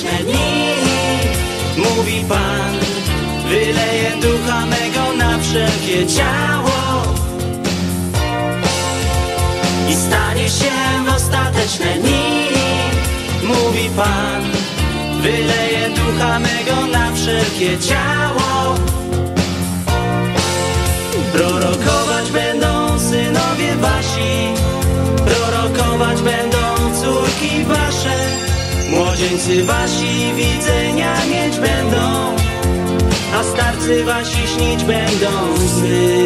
ostateczne dni. Mówi Pan, wyleję ducha mego na wszelkie ciało i stanie się w ostateczne dni. Mówi Pan, wyleję ducha mego na wszelkie ciało. Prorokować będą synowie wasi, prorokować będą córki wasze. Młodzieńcy wasi widzenia mieć będą, a starcy wasi śnić będą sny.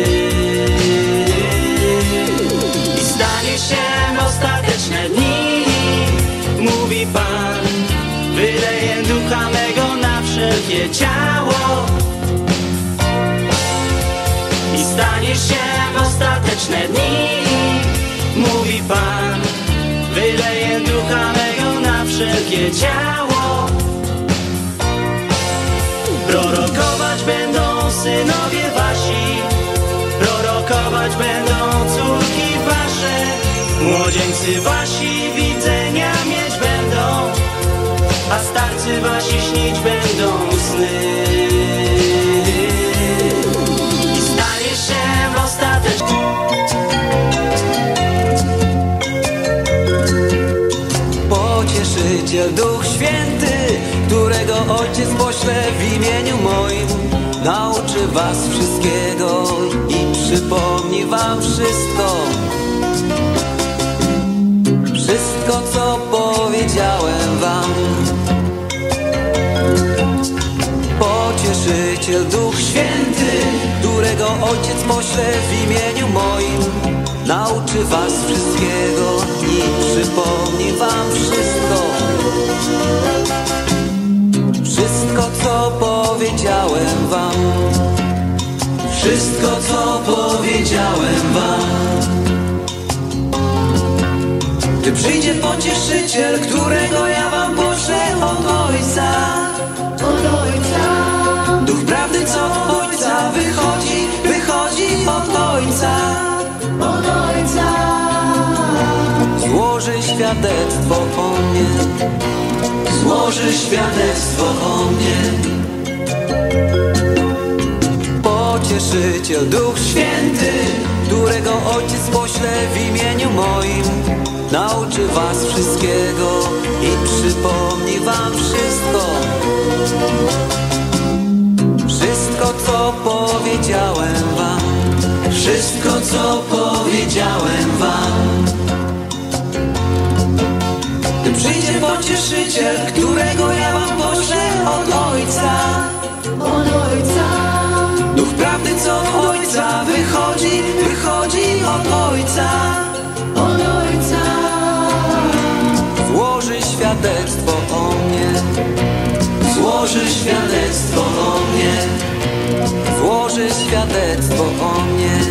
I stanie się w ostateczne dni. Mówi Pan, wyleję ducha mego na wszelkie ciało i stanie się w ostateczne dni. Mówi Pan, wyleję ducha mego na wszelkie ciało. Prorokować będą synowie wasi, prorokować będą córki wasze. Młodzieńcy wasi widzenia mieć będą, a starcy wasi śnić będą sny. I stanie się w ostatecznym. Pocieszyciel, Duch Święty, którego Ojciec pośle w imieniu moim, nauczy was wszystkiego i przypomni wam wszystko. Wszystko, co powiedziałem wam. Pocieszyciel, Duch Święty, którego Ojciec pośle w imieniu moim, nauczy was wszystkiego i przypomni wam wszystko. Wszystko, co powiedziałem wam. Wszystko, co powiedziałem wam. Gdy przyjdzie Pocieszyciel, którego ja wam poślę od Ojca, Duch prawdy, co od Ojca wychodzi od Ojca, złoży świadectwo o mnie, złoży świadectwo o mnie. Pocieszyciel, Duch Święty, którego Ojciec pośle w imieniu moim, nauczy was wszystkiego i przypomni wam wszystko. Wszystko, co powiedziałem wam. Wszystko, co powiedziałem wam. Gdy przyjdzie Pocieszyciel, którego ja wam poślę od Ojca, Duch prawdy, co od Ojca wychodzi od Ojca, złoży świadectwo o mnie, złoży świadectwo o mnie, złoży świadectwo o mnie.